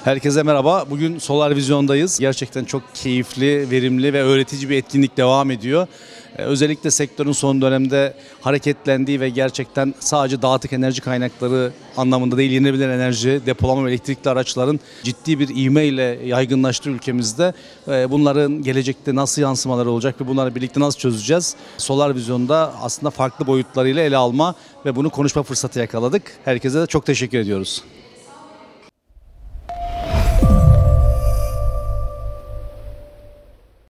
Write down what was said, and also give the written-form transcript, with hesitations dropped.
Herkese merhaba. Bugün Solar Vizyon'dayız. Gerçekten çok keyifli, verimli ve öğretici bir etkinlik devam ediyor. Özellikle sektörün son dönemde hareketlendiği ve gerçekten sadece dağıtık enerji kaynakları anlamında değil, yenilenebilir enerji, depolama ve elektrikli araçların ciddi bir ivmeyle yaygınlaştığı ülkemizde. Bunların gelecekte nasıl yansımaları olacak ve bunları birlikte nasıl çözeceğiz? Solar Vizyon'da aslında farklı boyutlarıyla ele alma ve bunu konuşma fırsatı yakaladık. Herkese de çok teşekkür ediyoruz.